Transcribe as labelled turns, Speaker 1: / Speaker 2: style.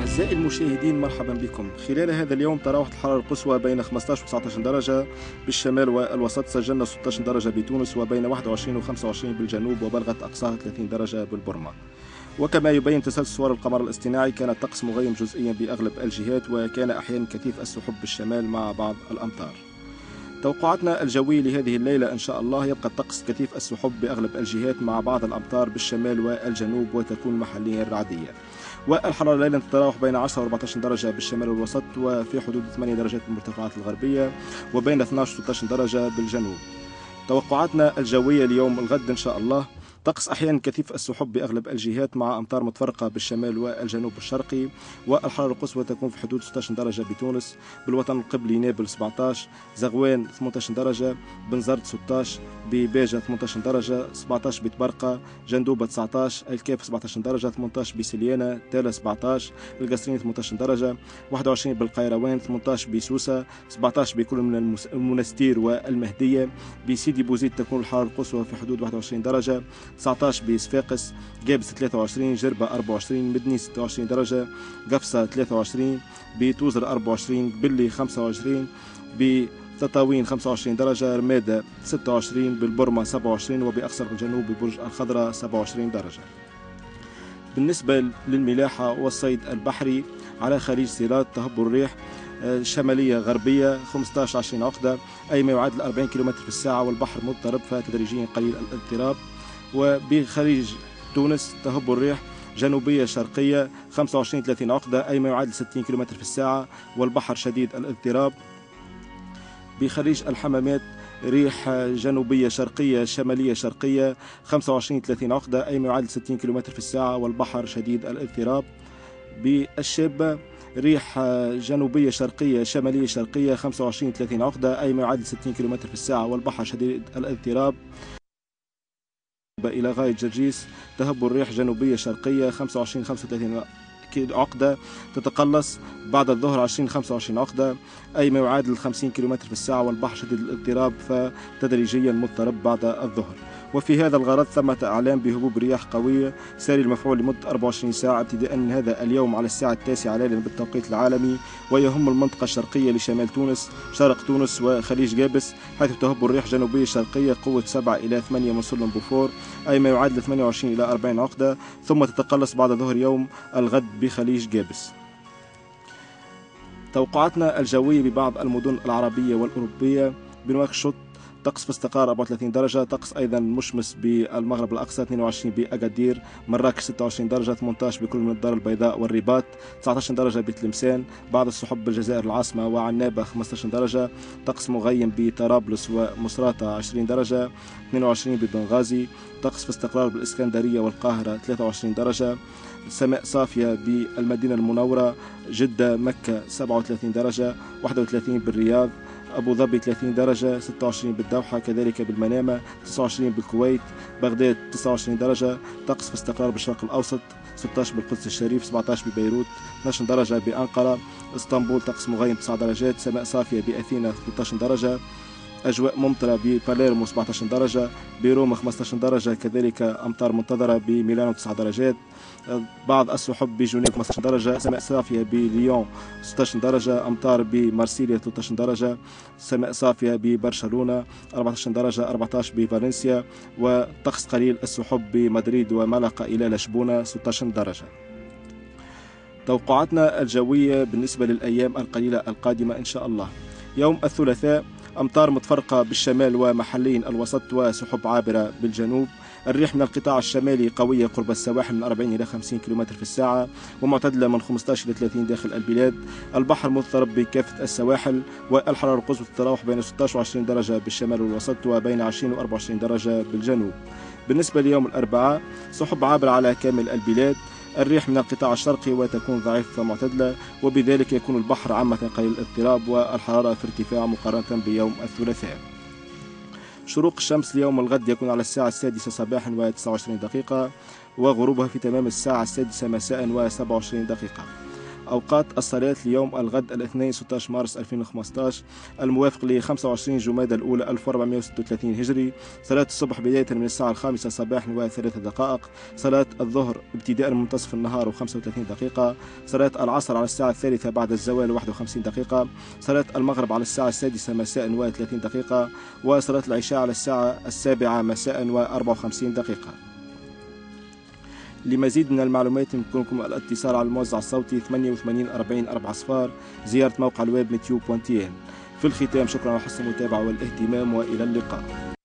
Speaker 1: أعزائي المشاهدين، مرحبا بكم. خلال هذا اليوم تراوحت الحرارة القصوى بين 15 و 19 درجة بالشمال والوسط، سجلنا 16 درجة بتونس وبين 21 و 25 بالجنوب، وبلغت أقصاها 30 درجة بالبرمة. وكما يبين تسلسل صور القمر الاصطناعي، كان الطقس مغيم جزئيا بأغلب الجهات، وكان أحيانا كثيف السحب بالشمال مع بعض الأمطار. توقعاتنا الجوية لهذه الليلة إن شاء الله يبقى الطقس كثيف السحب بأغلب الجهات مع بعض الأمطار بالشمال والجنوب، وتكون محليا رعدية. والحرارة ليلا تتراوح بين 10 و 14 درجة بالشمال والوسط، وفي حدود 8 درجات بالمرتفعات الغربية، وبين 12 و 16 درجة بالجنوب. توقعاتنا الجوية ليوم الغد إن شاء الله: طقس أحيانا كثيف السحب بأغلب الجهات مع أمطار متفرقة بالشمال والجنوب الشرقي، والحرارة القصوى تكون في حدود 16 درجة بتونس، بالوطن القبلي نابل 17، زغوان 18 درجة، بنزرت 16، بباجة 18 درجة، 17 بتبرقة، جندوبة 19، الكاف 17 درجة، 18 بسليانة، تالا 17، القصرين 18 درجة، 21 بالقيروان، 18 بسوسة، 17 بكل من المنستير والمهدية، بسيدي بوزيد تكون الحرارة القصوى في حدود 21 درجة، 19 بصفاقس، جابس 23، جربة 24، مدني 26 درجة، قفصة 23، بتوزر 24، بلي 25، بتطاوين 25 درجة، رمادة 26، بالبرمة 27، وبأقصى الجنوب ببرج الخضراء 27 درجة. بالنسبة للملاحة والصيد البحري على خليج سيرات تهب الريح شمالية غربية 15-20 عقدة، أي ما يعادل 40 كم في الساعة، والبحر مضطرب فتدريجيا قليل الاضطراب. وبخليج تونس تهب الريح جنوبية شرقية 25-30 عقدة، أي ما يعادل 60 كم في الساعة، والبحر شديد الاضطراب. بخليج الحمامات ريح جنوبية شرقية شمالية شرقية 25-30 عقدة، أي ما يعادل 60 كم في الساعة، والبحر شديد الاضطراب. بالشابة ريح جنوبية شرقية شمالية شرقية 25-30 عقدة، أي ما يعادل 60 كم في الساعة، والبحر شديد الاضطراب. إلى غاية جرجيس تهب الريح جنوبية شرقية 25-35 عقدة، تتقلص بعد الظهر 20-25 عقدة، أي ما يعادل 50 كم في الساعة، والبحر شديد الاضطراب فتدريجيا مضطرب بعد الظهر. وفي هذا الغرض ثمة أعلام بهبوب رياح قوية ساري المفعول لمدة 24 ساعة ابتداء من هذا اليوم على الساعة 9 ليلا بالتوقيت العالمي، ويهم المنطقة الشرقية لشمال تونس، شرق تونس وخليج جابس، حيث تهب الريح جنوبية شرقية قوة 7 إلى 8 من سلم بوفور، أي ما يعادل 28 إلى 40 عقدة، ثم تتقلص بعد ظهر يوم الغد بخليج جابس. توقعاتنا الجوية ببعض المدن العربية والأوروبية: بنواكشوط طقس في استقرار 34 درجة، طقس أيضا مشمس بالمغرب الأقصى 22 بأكادير، مراكش 26 درجة، 18 بكل من الدار البيضاء والرباط، 19 درجة بتلمسان، بعض السحب بالجزائر العاصمة وعنابة 15 درجة، طقس مغيم بطرابلس ومصراتة 20 درجة، 22 ببنغازي، طقس في استقرار بالإسكندرية والقاهرة 23 درجة، سماء صافية بالمدينة المنورة، جدة مكة 37 درجة، 31 بالرياض، أبو ظبي 30 درجة، 26 بالدوحة، كذلك بالمنامة 29 بالكويت، بغداد 29 درجة، طقس في استقرار بالشرق الأوسط 16 بالقدس الشريف، 17 ببيروت، 12 درجة بأنقرة، اسطنبول طقس مغيم 9 درجات، سماء صافية بأثينا 13 درجة، أجواء ممطرة بباليرمو 17 درجة، بروما 15 درجة، كذلك أمطار منتظرة بميلانو 9 درجات، بعض السحب بجنيف 15 درجة، سماء صافية بليون 16 درجة، أمطار بمارسيليا 13 درجة، سماء صافية ببرشلونة 14 درجة، 14 بفالنسيا، وطقس قليل السحب بمدريد وملقا إلى لشبونة 16 درجة. توقعاتنا الجوية بالنسبة للأيام القليلة القادمة إن شاء الله: يوم الثلاثاء أمطار متفرقة بالشمال ومحليا الوسط، وسحب عابرة بالجنوب، الريح من القطاع الشمالي قوية قرب السواحل من 40 إلى 50 كم في الساعة، ومعتدلة من 15 إلى 30 داخل البلاد، البحر مضطرب بكافة السواحل، والحرارة القصوى تتراوح بين 16 و 20 درجة بالشمال والوسط، وبين 20 و 24 درجة بالجنوب. بالنسبة ليوم الأربعاء سحب عابرة على كامل البلاد، الريح من القطاع الشرقي وتكون ضعيفة معتدلة، وبذلك يكون البحر عامة قليل الاضطراب، والحرارة في ارتفاع مقارنة بيوم الثلاثاء. شروق الشمس ليوم الغد يكون على الساعة 6 صباحا و29 دقيقة، وغروبها في تمام الساعة 6 مساء و27 دقيقة. أوقات الصلاة ليوم الغد الاثنين 16 مارس 2015 الموافق ل 25 جمادى الأولى 1436 هجري. صلاة الصبح بداية من الساعة 5 صباحا و3 دقائق. صلاة الظهر ابتداء من منتصف النهار و35 دقيقة. صلاة العصر على الساعة 3 بعد الزوال 51 دقيقة. صلاة المغرب على الساعة 6 مساء و30 دقيقة. وصلاة العشاء على الساعة 7 مساء و54 دقيقة. لمزيد من المعلومات يمكنكم الاتصال على الموزع الصوتي 88 40 4 زيارة موقع الويب meteo.tn. في الختام شكرا على حسن المتابعة والاهتمام وإلى اللقاء.